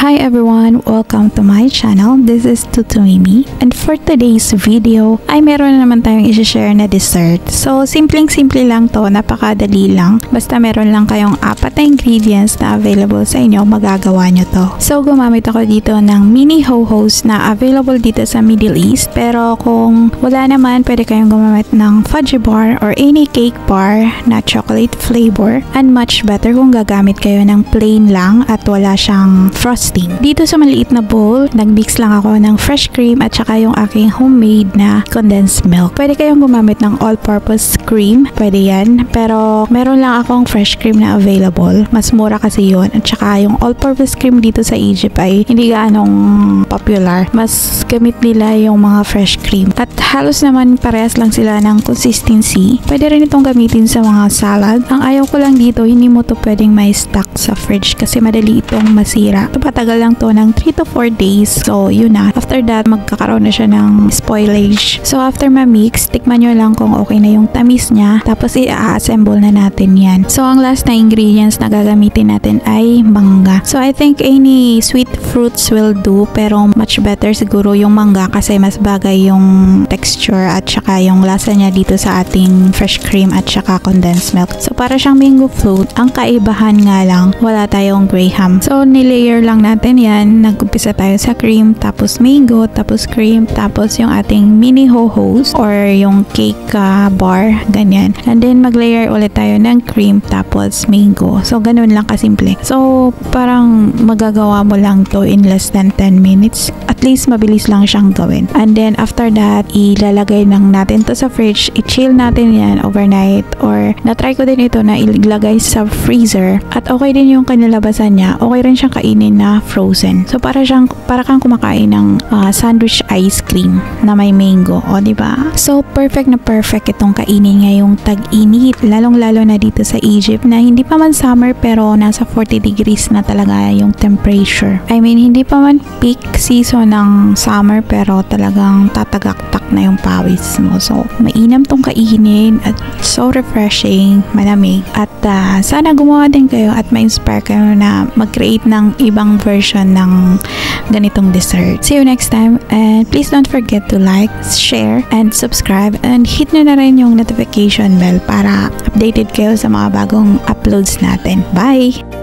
Hi everyone! Welcome to my channel. This is Tutumimi. And for today's video, ay meron na naman tayong i-share na dessert. So, simpleng-simple lang to. Napakadali lang. Basta meron lang kayong 4 na ingredients na available sa inyo, magagawa nyo to. So, gumamit ako dito ng mini ho-hos na available dito sa Middle East. Pero kung wala naman, pwede kayong gumamit ng fudgy bar or any cake bar na chocolate flavor. And much better kung gagamit kayo ng plain lang at wala siyang frosting. Dito sa maliit na bowl, nagmix lang ako ng fresh cream at saka yung aking homemade na condensed milk. Pwede kayong gumamit ng all-purpose cream, pwede yan. Pero meron lang akong fresh cream na available. Mas mura kasi yun. At saka yung all-purpose cream dito sa Egypt ay hindi gaanong popular. Mas gamit nila yung mga fresh cream. At halos naman parehas lang sila ng consistency. Pwede rin itong gamitin sa mga salad. Ang ayaw ko lang dito, hindi mo to pwedeng may stock sa fridge kasi madali itong masira. Patagal lang to ng 3 to 4 days. So, yun na. After that, magkakaroon na siya ng spoilage. So, after ma-mix, tikman nyo lang kung okay na yung tamis niya. Tapos, i-assemble na natin yan. So, ang last na ingredients na gagamitin natin ay mangga. So, I think any sweet fruits will do. Pero, much better siguro yung mangga kasi mas bagay yung texture at saka yung lasa niya dito sa ating fresh cream at saka condensed milk. So, para siyang mango float. Ang kaibahan nga lang, wala tayong graham. So, nilayer lang natin yan. Nag-umpisa tayo sa cream, tapos mango, tapos cream, tapos yung ating mini ho-hos or yung cake bar, ganyan. And then mag-layer ulit tayo ng cream, tapos mango. So, ganun lang kasimple. So, parang magagawa mo lang to in less than 10 minutes. At least, mabilis lang siyang gawin. And then, after that, ilalagay lang natin to sa fridge. I-chill natin yan overnight. Or, na-try ko din ito na ilagay sa freezer. At okay din yung kanilabasan niya. Okay rin siyang kainin na frozen. So para kang kumakain ng sandwich ice cream na may mango, o di ba? So perfect na perfect itong kainin ngayong tag-init, lalong-lalo na dito sa Egypt na hindi pa man summer pero nasa 40 degrees na talaga yung temperature. I mean, hindi pa man peak season ng summer pero talagang tatagaktak na yung pawis mo. So mainam tong kainin at so refreshing, malamig. At sana gumawa din kayo at ma-inspire kayo na mag-create ng ibang version ng ganitong dessert. See you next time and please don't forget to like, share, and subscribe and hit nyo na rin yung notification bell para updated kayo sa mga bagong uploads natin. Bye!